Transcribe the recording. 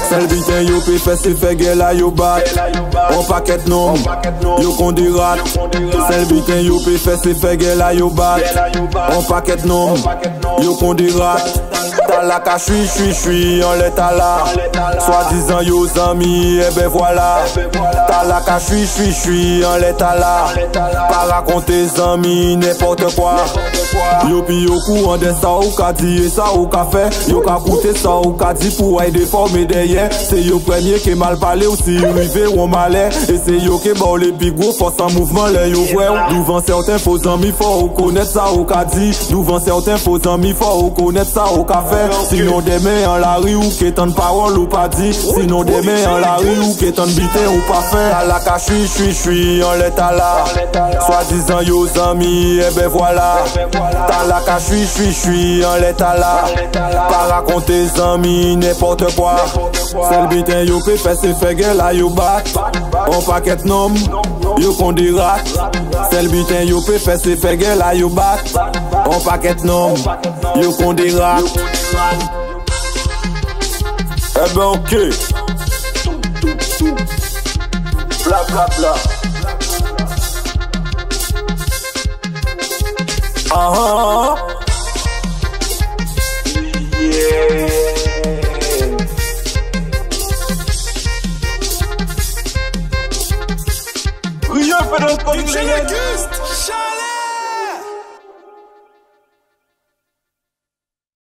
Sel bitin yo pe fè se fè gè la yo bat. On paquet nom, yo kon di rat. Sel bitin yo pe fè se fè gè la yo bat. On paquet nom, yo kon di rat. Ta la ka chui, en l'état là. Soi-disant yo zami, eh ben voilà. Ta la ka chui, en l'état là. Pas raconter zami, n'importe quoi. Yo pi yo courant de ça ou ka di et ça ou ka fait. Yo ka coûter ça ou ka di pour aider former derrière. C'est yo premier qui mal parlé ou si rivé ou malais. Et c'est yo qui bon les big gros force en mouvement les yo vrai. Devant certains faux amis faut connaître ça ou ka di. Devant certains faux amis faut connaître ça ou ka fait. Sinon demain en la rue ou qui tant de paroles ou pas dit. Sinon demain en la rue ou qui tant de bité ou pas fait. À la ka chui, en l'état là. Soi-disant yo amis, eh ben voilà. Ta la ka chui, en l'état là. Pas raconter amis, n'importe quoi. Sel bitin yo pe fè se fè gè la yo bat. On paquet nom, yo kon di rat. Sel bitin yo pe fè se fè gè la yo bat. On paquet nom, yo kon di rat. Eh ben ok. Bla bla bla. Ah ah ah.